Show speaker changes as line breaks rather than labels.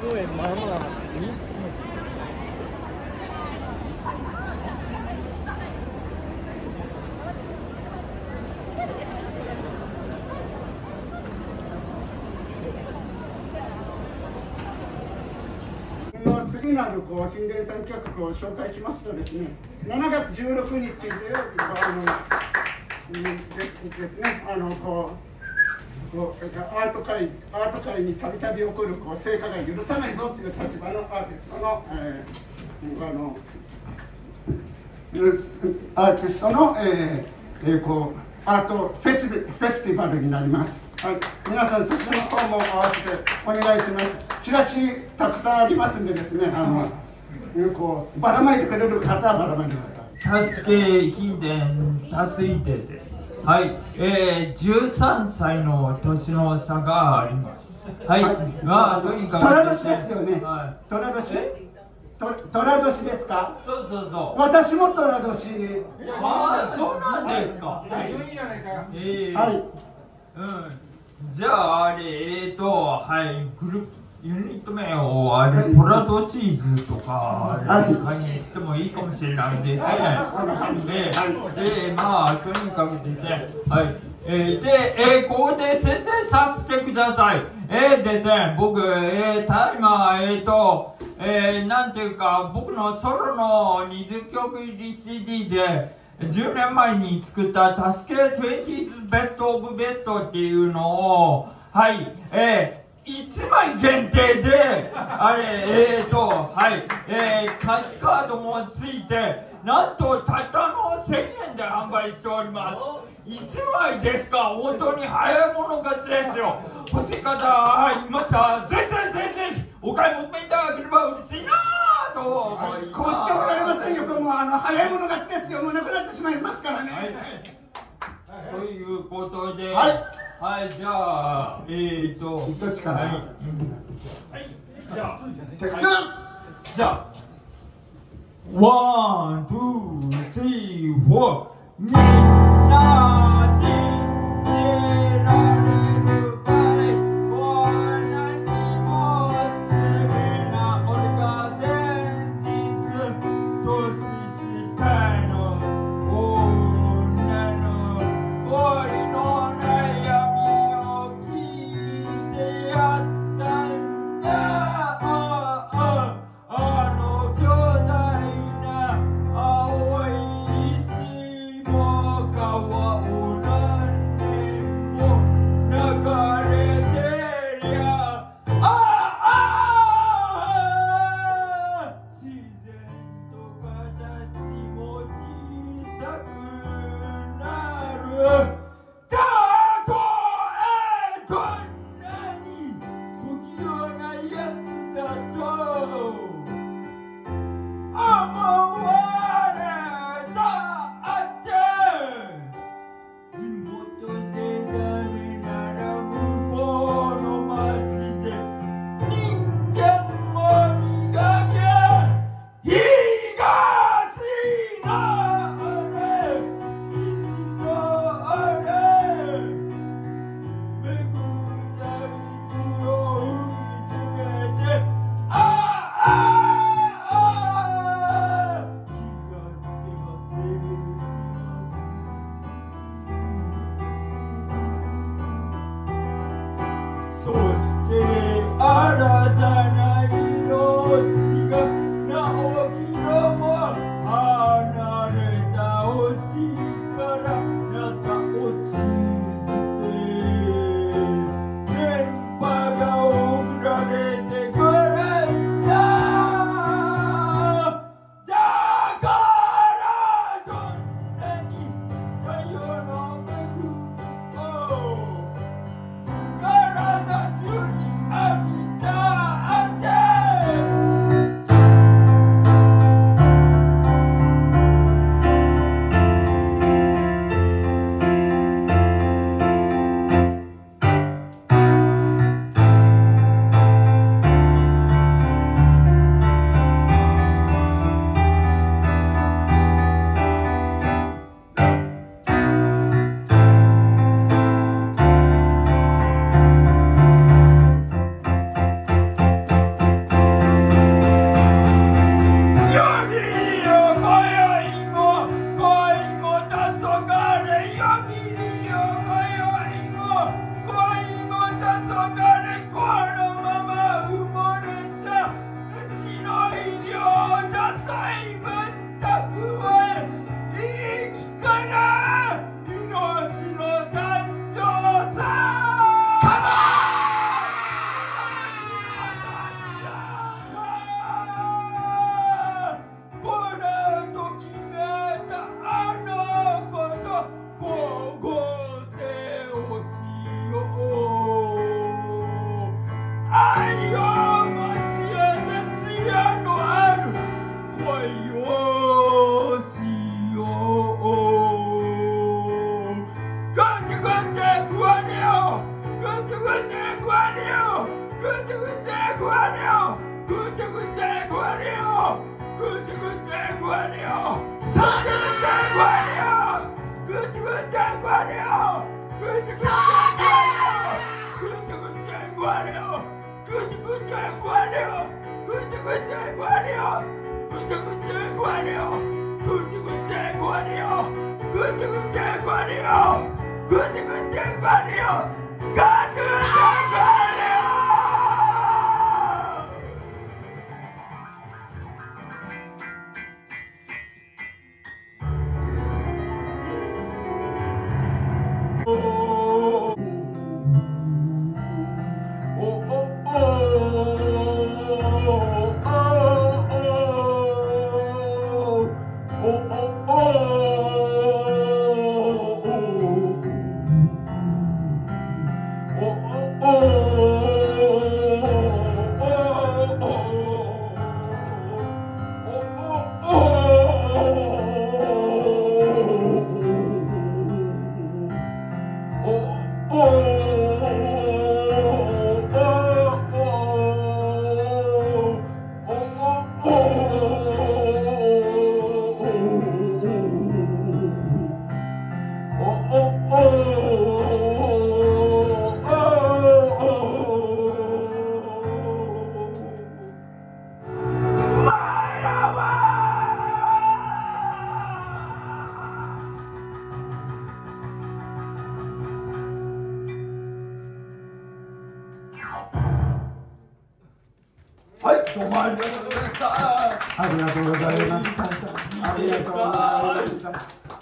公園まだまだ3つも。
次なる頻電産企画を紹介しますとですね、7月16日土曜日ですね、アート界にたびたび起こる成果が許さないぞという立場のアーティストの、アートフェスティバルになります。はい、皆さんそちらの方も合わせてお願いします。チラシたくさんありますんでですね、ばらまいてくれる方はばらまいてください。
助け貧電多水手です。はい、13歳の年の差があります。はい、まあとにかく
寅年ですよね。
はい、
寅年ですか？
そうそうそう。
私も寅年。
ああ、そうなんですか。
はい。
はい。うん。じゃああれはい、グループユニット名をポラドシーズとかにしてもいいかもしれないですね。まあとにかくですね、はい。ここで宣伝させてください。ですね、僕、今、なんていうか、僕のソロの20曲入り CD で、10年前に作った「助け 20th Best of Best」っていうのを、はい、1枚限定で、はい、歌詞カードもついて、なんとたったの1000円で販売しております。1枚ですか？本当に早い者勝ちですよ。欲しい方いましたら、ぜひお買い求めいただければ嬉しいなと思います。
こうしておられませんよ。もう早い者勝ちですよ。もうなくなってしまいますからね。
はい、ということで、
はい、
はい、じゃあ
どっちから？はい、
じゃあ
テクツー。
じゃあ1、2、3、4、みんな信じられるかい？もう何も捨てべな俺が先日年下の女の恋の悩みを聞いてやったんだ。巨大な青い石も川を何年も流れてりゃ自然と形も小さくなる。たとえどんなに不器用なやつだと思われたって、地元でダメなら向こうの町で人間を磨け。東のれ西のれめぐる大地を踏みしめてそして新たな命が何キロも離れた星からNASAを通じて電波が送られてくるんだ。だからどんなに太陽の恵みを体中に浴びたってはい、どうもありがとうございました。
ありがとうございました。ありがとうございました。